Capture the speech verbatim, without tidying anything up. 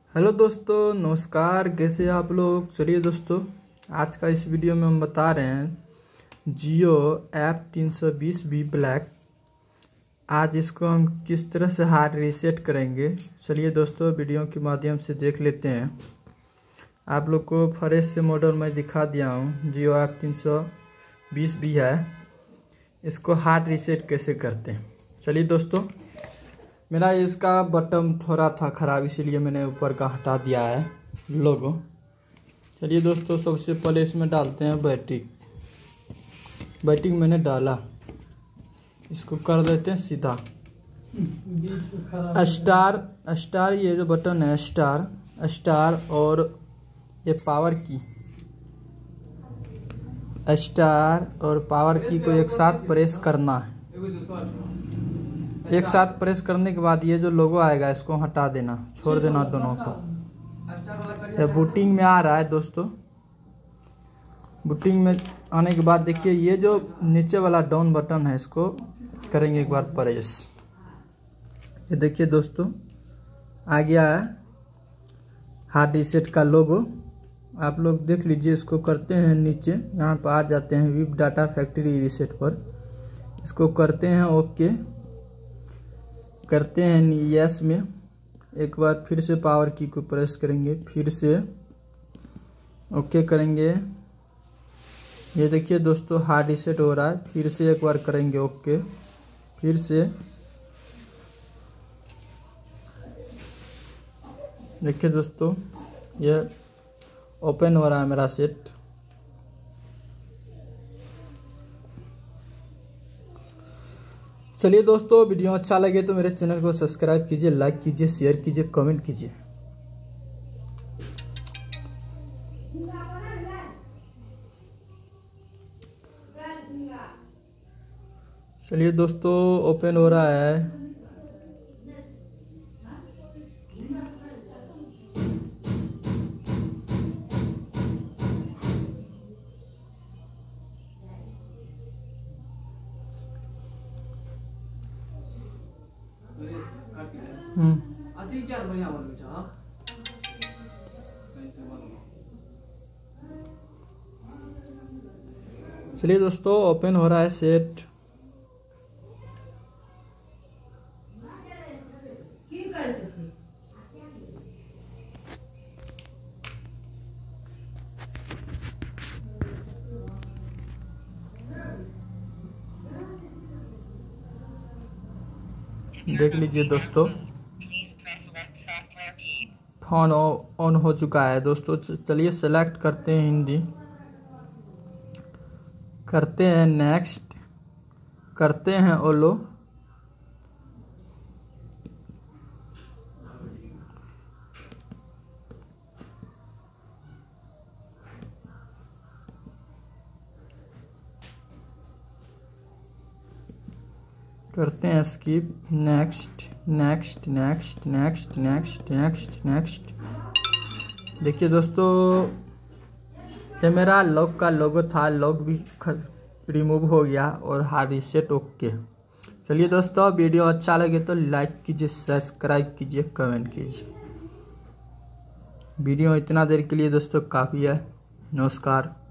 Hello दोस्तों, नमस्कार। कैसे हैं आप लोग। चलिए दोस्तों, आज का इस वीडियो में हम बता रहे हैं जियो एफ तीन सौ बीस बी ब्लैक। आज इसको हम किस तरह से हार्ड रीसेट करेंगे, चलिए दोस्तों वीडियो के माध्यम से देख लेते हैं। आप लोग को फ्रेश से मॉडल मैं दिखा दिया हूँ। जियो एफ तीन सौ बीस बी है, इसको हार्ड रीसेट कैसे करते हैं। चलिए दोस्तों, मेरा इसका बटन थोड़ा था ख़राब, इसीलिए मैंने ऊपर का हटा दिया है लोगो। चलिए दोस्तों, सबसे पहले इसमें डालते हैं बैटरी। बैटरी मैंने डाला, इसको कर देते हैं सीधा। स्टार स्टार ये जो बटन है स्टार स्टार और ये पावर की स्टार और पावर की को एक साथ प्रेस करना है। एक साथ प्रेस करने के बाद ये जो लोगो आएगा इसको हटा देना, छोड़ देना दोनों को। ये बूटिंग में आ रहा है दोस्तों। बूटिंग में आने के बाद देखिए ये जो नीचे वाला डाउन बटन है इसको करेंगे एक बार प्रेस। ये देखिए दोस्तों, आ गया है हार्ड रीसेट का लोगो। आप लोग देख लीजिए। इसको करते हैं नीचे, यहाँ पर आ जाते हैं विप डाटा फैक्ट्री रीसेट पर। इसको करते हैं ओके, करते हैं यस में। एक बार फिर से पावर की को प्रेस करेंगे, फिर से ओके करेंगे। ये देखिए दोस्तों हार्ड रीसेट हो रहा है। फिर से एक बार करेंगे ओके, फिर से देखिए दोस्तों ये ओपन हो रहा है मेरा सेट। चलिए दोस्तों, वीडियो अच्छा लगे तो मेरे चैनल को सब्सक्राइब कीजिए, लाइक कीजिए, शेयर कीजिए, कमेंट कीजिए। चलिए दोस्तों, ओपन हो रहा है। चलिए दोस्तों, ओपन हो रहा है सेट। देख लीजिए दोस्तों, फोन ऑन हो चुका है दोस्तों। चलिए सेलेक्ट करते हैं हिंदी, करते हैं नेक्स्ट, करते हैं ओलो, करते हैं skip, next next next next next next next. देखिए दोस्तों, ये मेरा लॉक का लोगो था, लॉक भी रिमूव हो गया और हार्ड रीसेट ओके। चलिए दोस्तों, वीडियो अच्छा लगे तो लाइक कीजिए, सब्सक्राइब कीजिए, कमेंट कीजिए। वीडियो इतना देर के लिए दोस्तों काफ़ी है। नमस्कार।